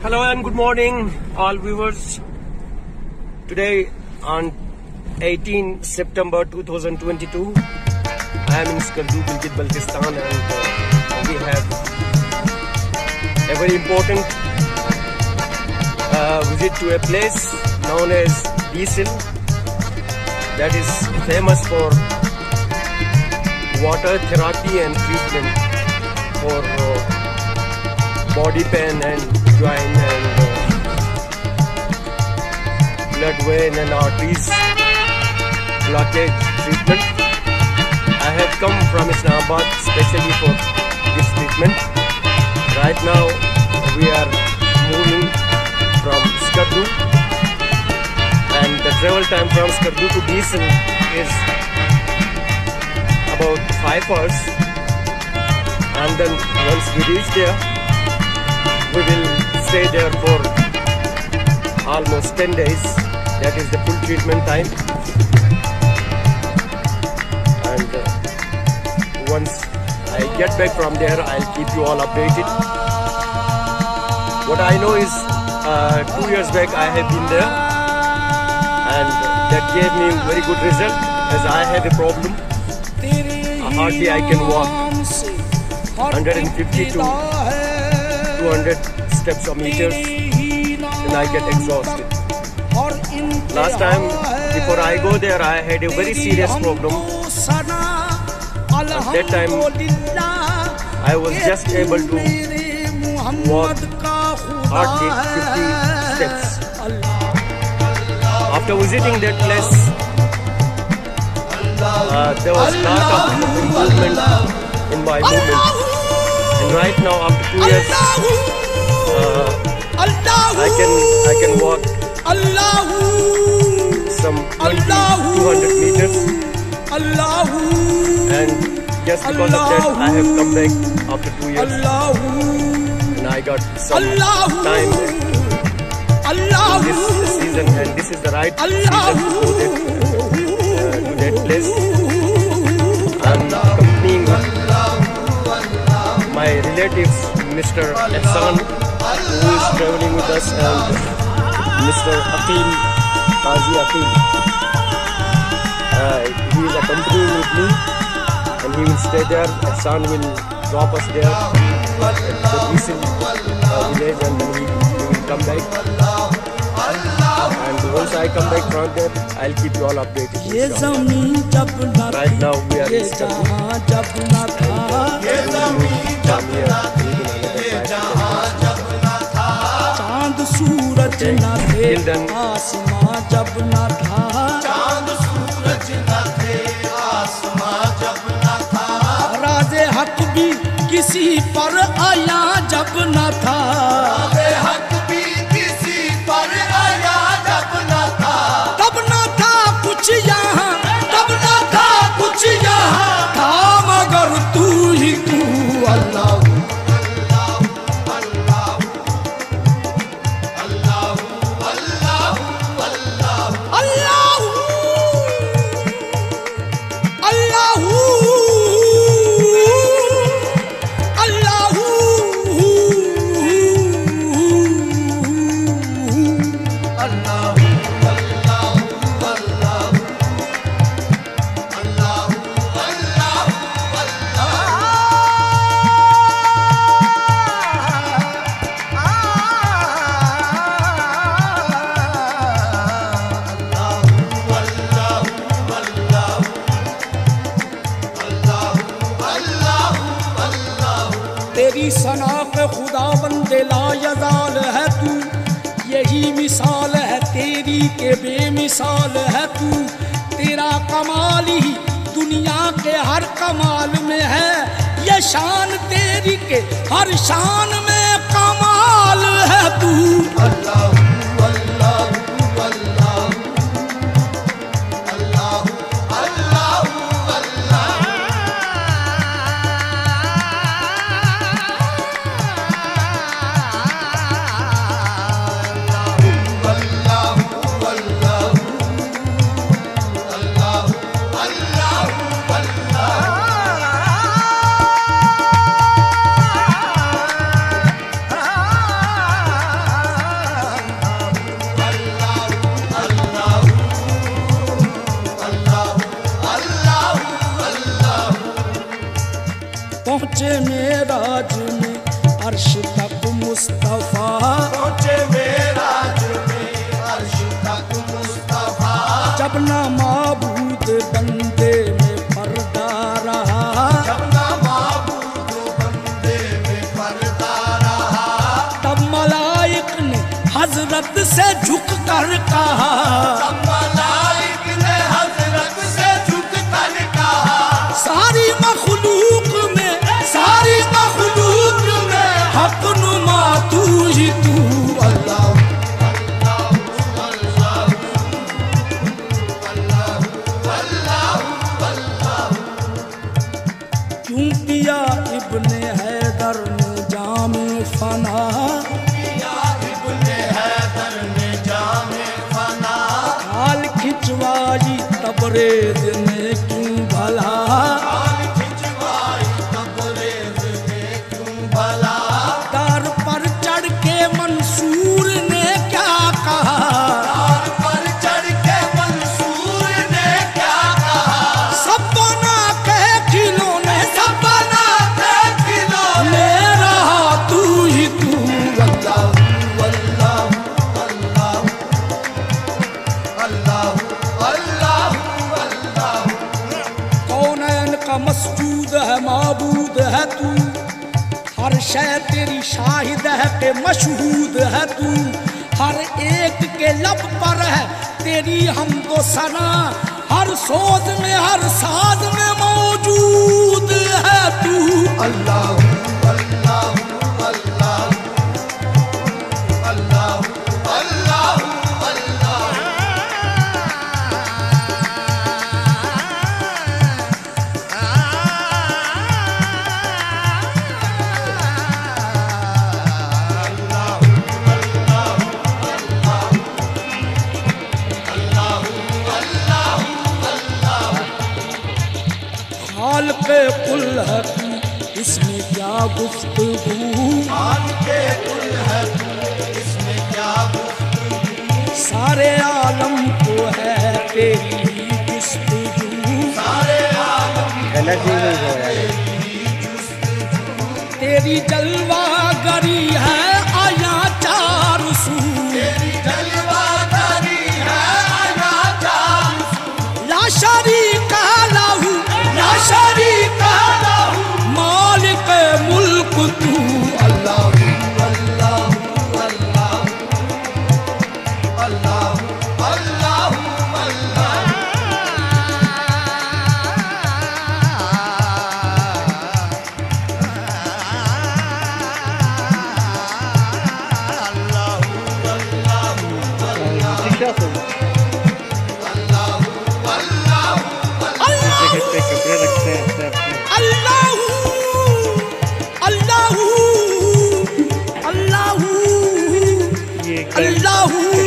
Hello and good morning all viewers. Today on 18 September 2022, I am in Shigar, Gilgit Baltistan, and we have a very important visit to a place known as Beesil that is famous for water therapy and treatment for body pain and joint and blood vein and arteries blockage treatment. I have come from Islamabad specially for this treatment. Right now we are moving from Shigar, and the travel time from Shigar to Beesil is about 5 hours, and then once we reach there we will stay there for almost 10 days. That is the full treatment time. And once I get back from there, I'll keep you all updated. What I know is 2 years back I have been there, and that gave me very good result, as I had a problem. Hardly I can walk 150 to 200 steps or meters, and I get exhausted. Last time before I go there, I had a very serious problem. At that time I was just able to walk hardly 50 steps. After visiting that place, there was a lot of improvement in my movement. And right now, after 2 years, I can walk some 200 meters, and just because of that I have come back after 2 years, and I got some time this season, and this is the right season to that place. I'm accompanying my relatives, Mr. Ehsan, who is traveling with us, and Mr. Aqil, Qazi Aqil. He is accompanying with me, and he will stay there. Ehsan will drop us there at the Beesil village, and then we will come back. And once I come back from there, I'll keep you all updated. Right now we are in Shigar. Till then, आसमां जब न था, चांद सूरज न थे, आसमां जब न था, राज़े हक भी किसी पर आया जब न था, राज़े हक भी किसी पर आया जब न था, तब न था कुछ यहाँ, तब न था कुछ यहाँ, था मगर तू ही तू अल्लाह। तेरी सना के खुदा बंदे लायज़ाल है तू, यही मिसाल है तेरी के बेमिसाल है तू, तेरा कमाल ही दुनिया के हर कमाल में है, ये शान तेरी के हर शान में कमाल है तू। अल्लाह अल्लाह अल्लाह अल्लाह अल्लाह मुस्तफा, पहुँचे मेराज में अर्श तक मुस्तफा। जब ना माबूद बंदे में पर्दा रहा, जब ना माबूद बंदे में पर्दा रहा, तब मलाइक ने हजरत से झुक कर कहा, तब मलाइक ने हजरत से झुक कर कहा, सारी मखलूक में, सारी मखलूक में हक नुमा तू ही तू। अल्लाह अल्लाह अल्लाह अल्लाह अल्लाह अल्लाह। क्यों किया इब्ने हैदर ने जामे फना, या इब्ने हैदर ने जामे फना, खाल खिंचवाई तबरेज ने क्यों भला, खाल खिंचवाई तबरेज ने क्यों भला, तार पर चढ़ के मंसूर ने क्या कहा, तार पर चढ़ के मंसूर ने क्या कहा, सब बना के खिलौने, सब बना के खिलौने, मेरा तू ही तू। अल्लाह अल्लाह अल्लाह अल्लाह अल्लाह अल्लाह। कौनैन का मस्जूद है माबूद है तू, हर शय तेरी शाहिद है के मशहूद है तू, हर एक के लब पर है तेरी हमदो सना, हर सोच में हर साज में मौजूद है तू। अल्लाह अल्लाह अल्लाह अल्लाह अल्लाह अल्लाह। हाल के कुल है तू, इसमें क्या गुफ्तगू, मान के कुल है तू, इसमें क्या गुफ्तगू, सारे आलम को है तेरी गुफ्तगू, सारे आलम तेरी जलवा गरी है आया चार सू, तेरी जलवादारी है आया चार सू, ला शरीक लहू, या शरीक लहू, मालिक मुल्क तू। अल्लाह अल्लाह अल्लाह अल्लाह अल्लाह अल्लाह। अल्लाह अल्लाह अल्लाह